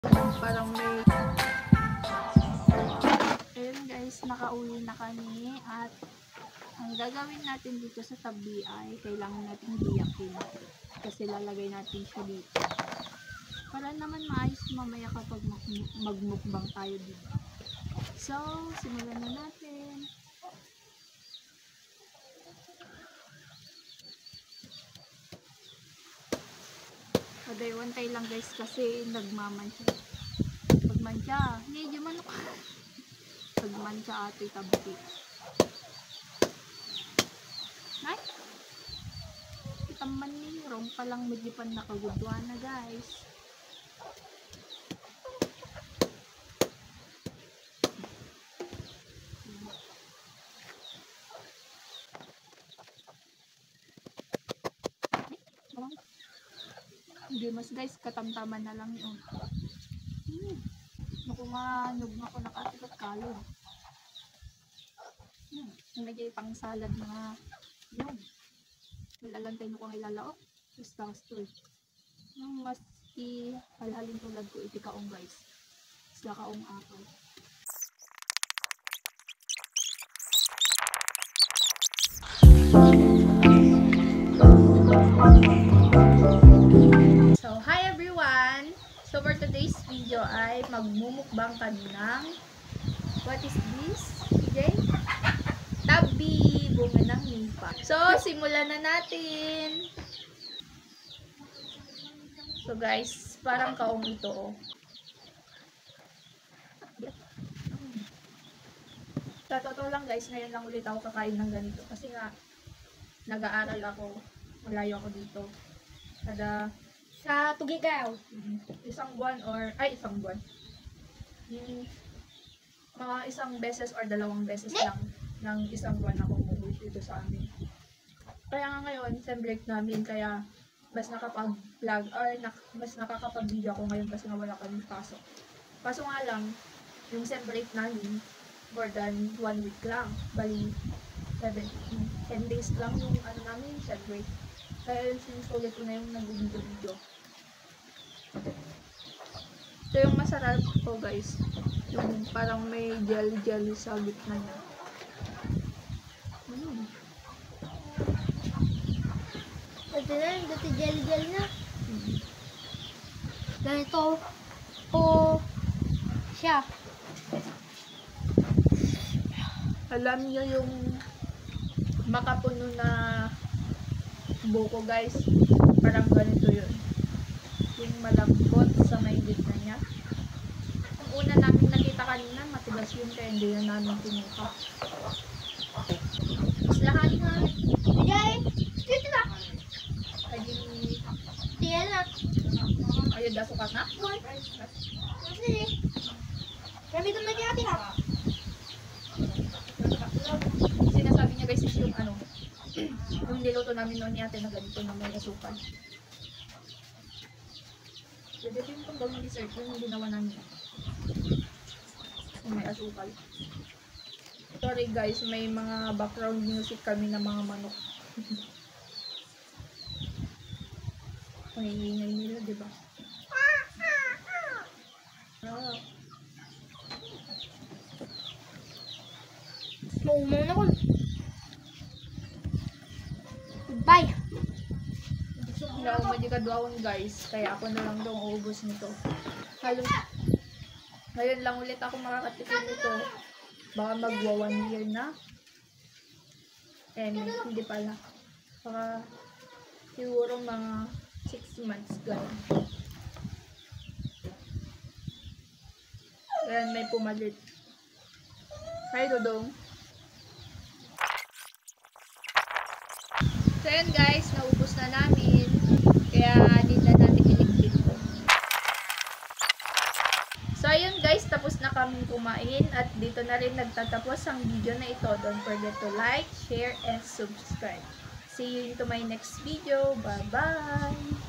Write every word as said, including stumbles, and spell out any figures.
Parang may ayun guys, nakauwi na kami at ang gagawin natin dito sa tabi ay kailangan natin biyakin kasi lalagay natin siya dito para naman maayos mamaya kapag magmukbang tayo dito. So, simulan na natin. Aday, wantay lang guys kasi nagmamansya. Pagmansya, hindi man ako. Pagmansya ate tabi. Ay! Itaman ni Rong palang magipan nakagudwa na guys. Hindi mas guys, katamtaman na lang yun. Hmm. Naku nga, nug na ko nakatipat kalog. Hmm. Nagay pang salad na yun. Malalantay mo kong ilalaok. Basta gusto eh. Nung mas i-halhalin tulad ko iti kaong guys. Isla kaong apple. So, hi everyone! So, for today's video ay magmumukbang kami ng what is this? P J? Tabi! Bunga ng nimpa. So, simulan na natin! So, guys, parang kaong ito oh. Sa totoo lang guys, ngayon lang ulit ako kakain ng ganito. Kasi nga, nag-aaral ako. Malayo ako dito. Kada sa Tugigaw. Isang buwan or, ay isang buwan. Yung mga isang beses or dalawang beses lang ng isang buwan ako umuwi dito sa amin. Kaya nga ngayon, sem break namin, kaya mas nakapag-vlog or nak mas nakakapag-video ako ngayon kasi nga wala kami pasok. Kaso nga lang, yung sem break namin, more than one week lang. Bali, seven, ten days lang yung ano namin, sem break. Kaya sinusulit ko na yung nag-video-video. Ito yung masarap ko guys. Yung parang may jelly-jelly sa gitna niya. Mm. Ito na, dati jelly-jelly na. Mm. Ganito po siya. Alam niyo yung makapuno na buko guys. Parang ganito yun. Yung malambot sa may gitna niya. Ang una namin nakita kanina, matigas yun kaya hindi na namin pinuka. Maslahan nga. Jay, dito na. Ayun, Tiyan na. ayun, daso ka na. Sige. Kami ito na natin ha. Sinasabi niya guys is yung ano, yung niluto namin noon ni ate na ganito na may asukal. Pwede din itong gawing dessert yung ginawa namin. Yung may asukal. Sorry guys, may mga background music kami ng mga manok. Ang ingay nila, diba? Ah. Maumaw na ko. Bye. Hindi ako madikadwawon guys, kaya ako na lang daw uubos nito. Halos, ngayon lang ulit ako makakatikim nito. Baka magwa one year na. Eh, hindi pala. Baka siguro mga six months gano'n. Ayan, may pumalit. Hi, Dodong. So, ayan guys, naubos na namin. Kaya, hindi na natin iligpit ko. So, ayun guys, tapos na kami kumain. At dito na rin nagtatapos ang video na ito. Don't forget to like, share, and subscribe. See you into my next video. Bye-bye!